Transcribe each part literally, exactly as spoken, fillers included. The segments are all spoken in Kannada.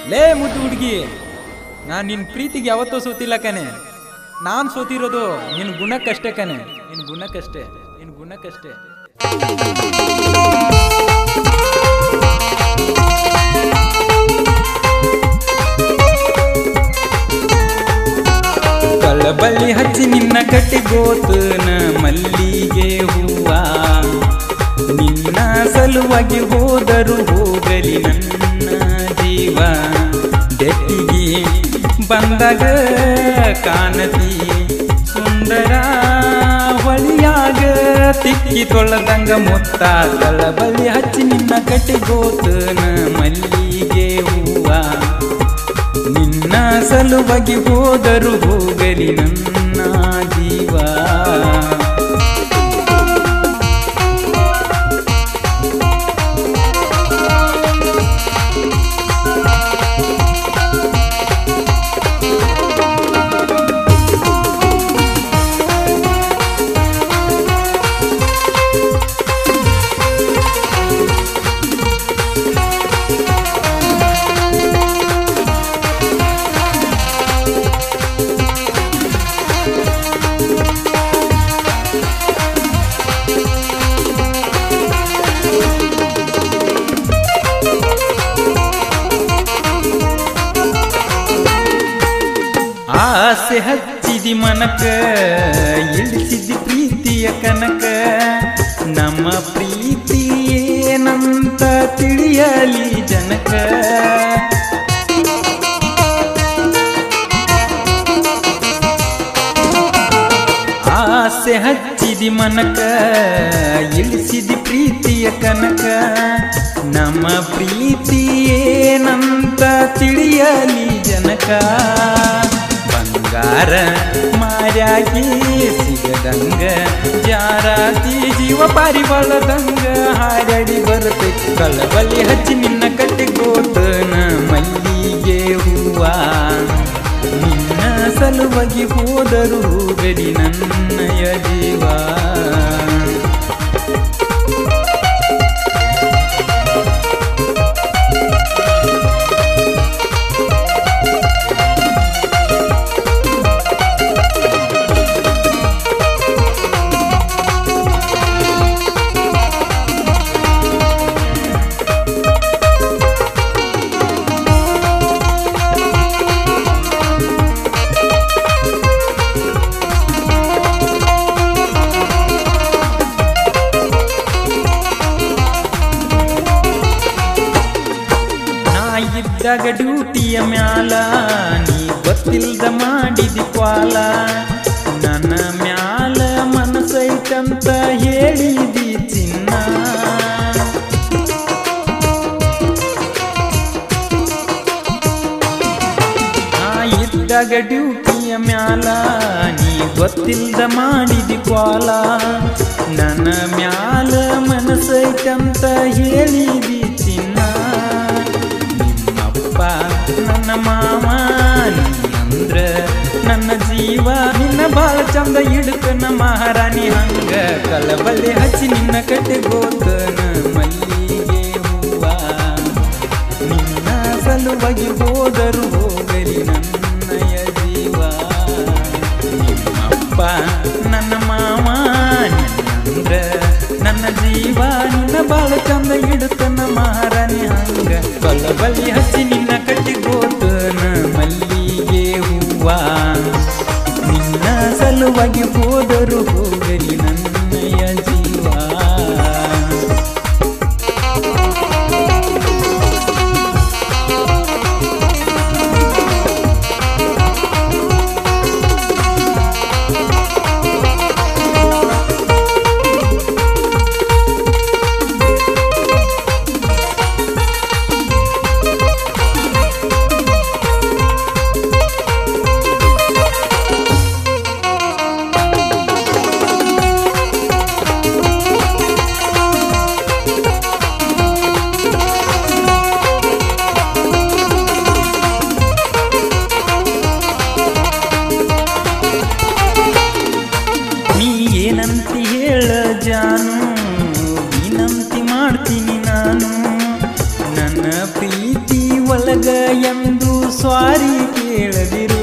ಲೇ ಮುದ್ದು ಹುಡುಗಿ, ನಾನು ನಿನ್ನ ಪ್ರೀತಿಗೆ ಯಾವತ್ತೂ ಸೋತಿಲ್ಲ ಕಣೆ. ನಾನು ಸೋತಿರೋದು ನಿನ್ನ ಗುಣಕ್ಕಷ್ಟೇ ಕಣೆ, ನಿನ್ನ ಗುಣಕ್ಕಷ್ಟೇ, ನಿನ್ನ ಗುಣಕ್ಕಷ್ಟೇ. ಕಳಬಳ್ಳಿ ಹಚ್ಚಿ ನಿನ್ನ ಕಟ್ಟಿಗೋತನ ಮಲ್ಲಿಗೆ ಹೂವ, ನಿನ್ನ ಸಲುವಾಗಿ ಹೋದರು ಹೋಗಲಿ ನನ್ನ ಜೀವ. ಬೆಟ್ಟಿಗೆ ಬಂದಾಗ ಕಾಣತಿ ಸುಂದರ ಹೊಳಿಯಾಗ ತಿಕ್ಕಿ ತೊಳೆದಂಗ ಮುತ್ತ. ಕಳಬಳ್ಳಿ ಹಚ್ಚಿ ನಿನ್ನ ಕಟ್ಟಿಗೋತನ ಮಲ್ಲಿಗೆ ಹೂವ, ನಿನ್ನ ಸಲುವಾಗಿ ಹೋದರು ಹೋಗಲಿ ನನ್ನ ಜೀವ. ಆಸೆ ಹಚ್ಚಿದಿ ಮನಕ, ಇಳಿಸಿದಿ ಪ್ರೀತಿಯ ಕನಕ. ನಮ್ಮ ಪ್ರೀತಿ ಏನಂತ ತಿಳಿಯಲಿ ಜನಕ. ಆಸೆ ಹಚ್ಚಿದಿ ಮನಕ, ಇಳಿಸಿದಿ ಪ್ರೀತಿಯ ಕನಕ. ನಮ್ಮ ಪ್ರೀತಿ ಏನಂತ ತಿಳಿಯಲಿ ಜನಕ. ಬಂಗಾರ ಮಾರ್ಯಾಗಿ ಸಿಗದಂಗ ಜಾರಾತಿ ಜೀವ ಪಾರಿವಾಳದಂಗ ಹಾರಾಡಿ ಬರುತ್ತೆ. ಕಳಬಳ್ಳಿ ಹಚ್ಚಿ ನಿನ್ನ ಕಟ್ಟಿಗೋತನ ಮಲ್ಲಿಗೆ ಹೂವ, ನಿನ್ನ ಸಲುವಾಗಿ ಹೋದರು ಹೋಗಲಿ ನನ್ನಯ ಜೀವ. ಇದ್ದಾಗ ಡ್ಯೂಟಿಯ ಮ್ಯಾಲ ನೀ ಗೊತ್ತಿಲ್ದ ಮಾಡಿದಿ ಕ್ವಾಲ. ನನ್ನ ಮ್ಯಾಲ ಮನಸೈತಂತ ಹೇಳಿದಿ ಚಿನ್ನ. ನಾ ಇದ್ದಾಗ ಡ್ಯೂಟಿಯ ಮ್ಯಾಲ ನೀ ಗೊತ್ತಿಲ್ದ ಮಾಡಿದಿ ಕ್ವಾಲ. ನನ್ನ ಮ್ಯಾಲ ಮನಸೈತಂತ ಹೇಳಿದಿ ಚಿನ್ನ. ನನ್ನ ಮಾವ ನೀ ಅಂದ್ರ ನನ್ನ ಜೀವ, ನಿನ್ನ ಬಾಳ ಚಂದ ಇಡುಕನ ಮಹಾರಾಣಿ ಹಂಗ. ಕಳಬಳ್ಳಿ ಹಚ್ಚಿ ನಿನ್ನ ಕಟ್ಟಿಗೋತನ ಮಲ್ಲಿಗೆ ಹೂವ, ನಿನ್ನ ಸಲುವಾಗಿ ಹೋದರು ಹೋಗಲಿ ನನ್ನಯ ಜೀವ. ನಿಮ್ಮಪ್ಪ ನನ್ನ ಮಾವ ನೀ ಅಂದ್ರ ನನ್ನ ಜೀವ, ನಿನ್ನ ಬಾಳ ಚಂದ ಇಡುಕನ ಮಹಾರಾಣಿ ಹಂಗ. ಕಳಬಳ್ಳಿ ಹಚ್ಚಿ ನಿನ್ನ ಕಟ್ಟಿಗೋತನ ಮಲ್ಲಿಗೆ ಹೂವ, ನಿನ್ನ ಸಲುವಾಗಿ ಹೋದರು ಹೋಗಲಿ ನನ್ನಯ ಜೀವ. ಒಳಗ ಎಂದು ಸ್ವಾರಿ ಕೇಳದಿರು.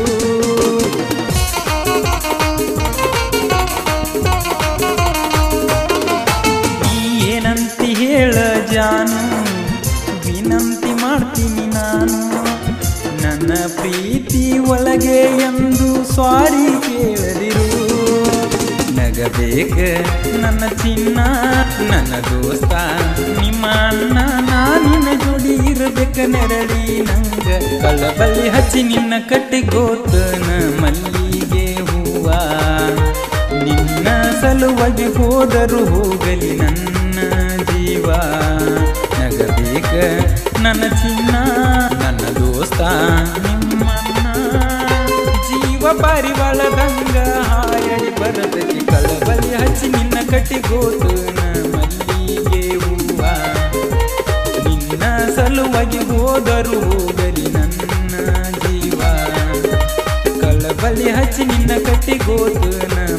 ನೀ ಏನಂತಿ ಹೇಳ ಜಾನು, ವಿನಂತಿ ಮಾಡ್ತೀನಿ ನಾನು. ನನ್ನ ಪ್ರೀತಿ ಒಳಗೆ ಎಂದು ಸ್ವಾರಿ ಕೇಳದಿರು. ನಗಬೇಕ ನನ್ನ ಚಿನ್ನ ನನ್ನ ದೋಸ್ತ ನಿಮ್ಮ ಅಣ್ಣ, ನಾನಿನ ಜೋಡಿ ಇರಬೇಕ ನೆರಳಿ ನಂಗ. ಕಳಬಳ್ಳಿ ಹಚ್ಚಿ ನಿನ್ನ ಕಟ್ಟಿಗೋತನ ಮಲ್ಲಿಗೆ ಹೂವ. ನಿನ್ನ ಸಲುವಾಗಿ ಹೋದರು ಹೋಗಲಿ ನನ್ನ ಜೀವ. ನಗಬೇಕ ನನ್ನ ಚಿನ್ನ ನನ್ನ ದೋಸ್ತ ನಿಮ್ಮನ್ನ. ಜೀವ ಪಾರಿವಾಳದಂಗ ಹಾಯಡಿ ಬರತೈತಿ ಕಳಬಳ್ಳಿ ಹಚ್ಚಿ ನಿನ್ನ ಕಟ್ಟಿಗೋತನ ಮಲ್ಲಿಗೆ ಹೂವ. ನಿನ್ನ ಸಲುವಾಗಿ ಹೋದರು ಹೋಗಲಿ ನನ್ನ ಜೀವ. ಕಳಬಳ್ಳಿ ಹಚ್ಚಿ ನಿನ್ನ ಕಟ್ಟಿಗೋತನ